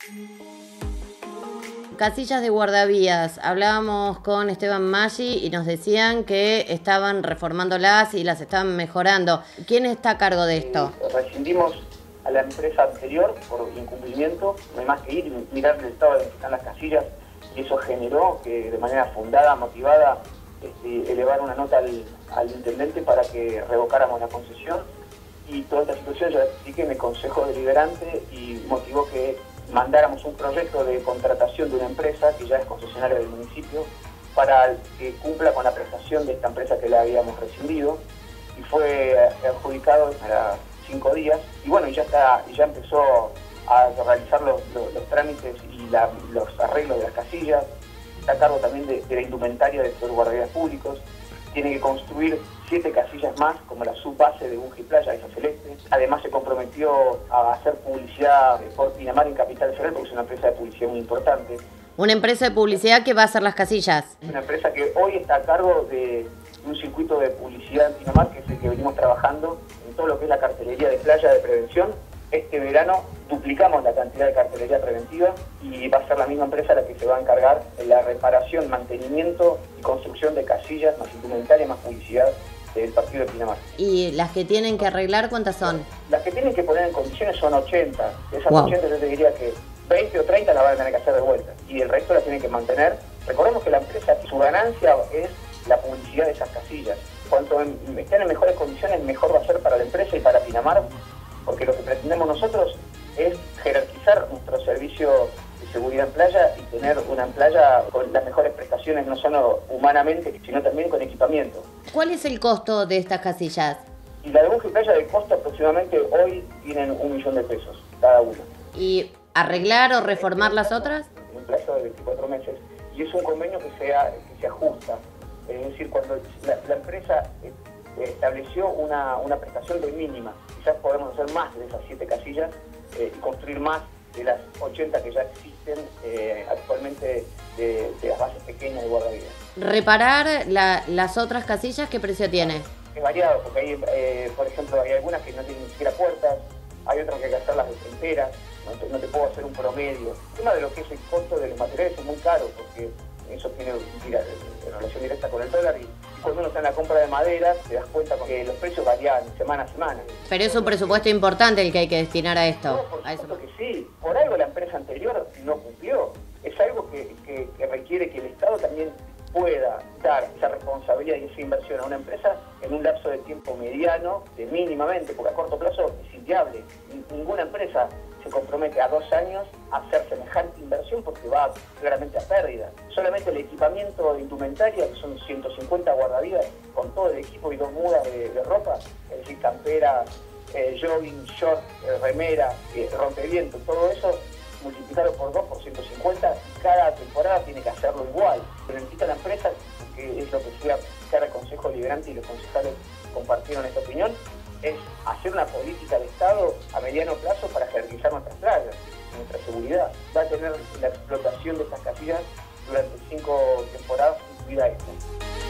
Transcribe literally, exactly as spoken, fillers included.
Casillas de guardavías. Hablábamos con Esteban Maggi y nos decían que estaban reformándolas y las estaban mejorando. ¿Quién está a cargo de esto? Eh, rescindimos a la empresa anterior por incumplimiento. No hay más que ir y mirar el estado en el que están las casillas, y eso generó que de manera fundada, motivada, este, elevar una nota al, al intendente para que revocáramos la concesión. Y toda esta situación ya expliqué en el Consejo Deliberante y motivó que mandáramos un proyecto de contratación de una empresa que ya es concesionaria del municipio para que cumpla con la prestación de esta empresa que la habíamos rescindido, y fue adjudicado para cinco días y bueno, ya está, ya empezó a realizar los, los, los trámites y la, los arreglos de las casillas. Está a cargo también de, de la indumentaria de los guardias públicos. Tiene que construir siete casillas más, como la subbase de Bunge Playa, esa celeste. Además se comprometió a hacer publicidad por Pinamar en Capital Federal, porque es una empresa de publicidad muy importante. Una empresa de publicidad que va a hacer las casillas. Una empresa que hoy está a cargo de un circuito de publicidad en Pinamar, que es el que venimos trabajando en todo lo que es la cartelería de playa de prevención. Este verano duplicamos la cantidad de cartelería preventiva y va a ser la misma empresa la que se va a encargar de la reparación, mantenimiento y construcción de casillas, más indumentaria, más publicidad del partido de Pinamar. ¿Y las que tienen que arreglar cuántas son? Las que tienen que poner en condiciones son ochenta. De esas Wow. ochenta yo te diría que veinte o treinta las van a tener que hacer de vuelta y el resto las tienen que mantener. Recordemos que la empresa, su ganancia es la publicidad de esas casillas. Cuanto en, estén en mejores condiciones, mejor va a ser para la empresa y para Pinamar, porque lo que pretendemos nosotros es jerarquizar nuestro servicio de seguridad en playa y tener una playa con las mejores prestaciones, no solo humanamente, sino también con equipamiento. ¿Cuál es el costo de estas casillas? Y la de Bunge Playa de costo aproximadamente hoy tienen un millón de pesos cada una. ¿Y arreglar o reformar las otras? En un plazo de veinticuatro meses. Y es un convenio que se, ha, que se ajusta. Es decir, cuando la, la empresa estableció una, una prestación de mínima, quizás podemos hacer más de esas siete casillas eh, y construir más de las ochenta que ya existen eh, actualmente de, de las bases pequeñas de guardavidas. ¿Reparar la, las otras casillas qué precio tiene? Es variado, porque hay, eh, por ejemplo, hay algunas que no tienen ni siquiera puertas, hay otras que hay que hacerlas enteras, no te, no te puedo hacer un promedio. El tema de lo que es el costo de los materiales es muy caro, porque eso tiene mira, relación directa con el dólar, y cuando uno está en la compra de madera te das cuenta que los precios varían semana a semana. Pero es un presupuesto importante el que hay que destinar a esto. No, por a eso. supuesto que sí. Por algo la empresa anterior no cumplió. Es algo que, que, que requiere que el Estado también pueda dar esa responsabilidad y esa inversión a una empresa en un lapso de tiempo mediano, de mínimamente, porque a corto plazo es inviable. Ninguna empresa se compromete a dos años a hacer semejante inversión porque va claramente a pérdida. Solamente el equipamiento de indumentaria, que son ciento cincuenta guardavidas, con todo el equipo y dos mudas de, de ropa, es decir, campera, eh, jogging, short, eh, remera, eh, rompeviento, todo eso, multiplicarlo por dos, por ciento cincuenta, cada temporada tiene que hacerlo igual. Lo necesita la empresa, que es lo que fui a buscar al Consejo Deliberante y los concejales compartieron esta opinión, es hacer una política de Estado a mediano plazo para jerarquizar nuestras playas, nuestra seguridad. Va a tener la explotación de estas casillas durante cinco temporadas, incluida esta.